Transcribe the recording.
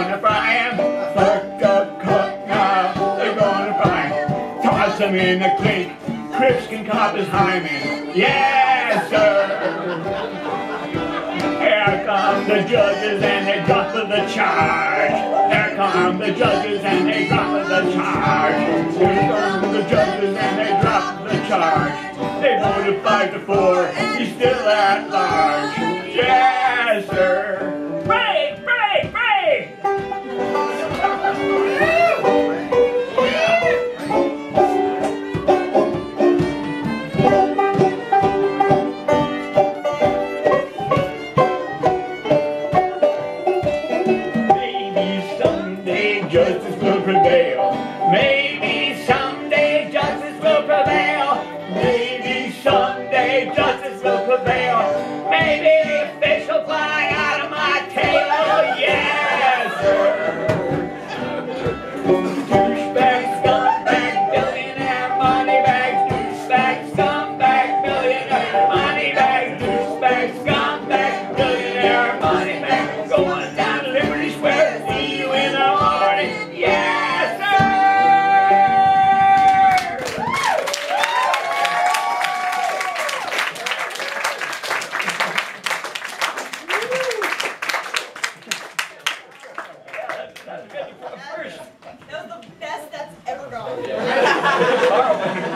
gonna fry him. Fucked up cook now, they're gonna fry him. Toss him in the clink, Crips can cop his hymen. Yes, sir! Here come the judges and they drop of the charge. Here come the judges and they drop of the charge. Here come the judges and they drop of the charge. They voted 5-4, he's still at large. Yes, sir! Break, break, break! Justice will prevail. Maybe someday justice will prevail. Maybe someday justice will prevail. Maybe the fish will fly out of my tail. Yes, sir. Douchebag, scumbag, billionaire, money bags. Douchebag, scumbag, billionaire, money bags. Douchebag, scumbag, billionaire, money bags. Going down to Liberty Square. See you in the morning. Yes, sir! That was good for the first. That was the best that's ever gone.